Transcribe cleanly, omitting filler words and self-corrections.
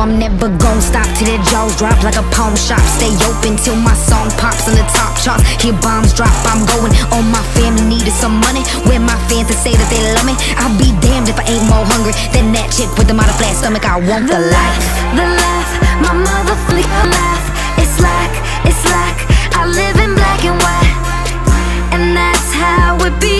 I'm never gon' stop till the jaws drop like a pawn shop. Stay open till my song pops on the top charts. Hear bombs drop, I'm going on. My family needed some money. Where my fans that say that they love me? I'll be damned if I ain't more hungry than that chick with the model flat stomach. I want the life, my motherfucking life. It's like I live in black and white, and that's how it be.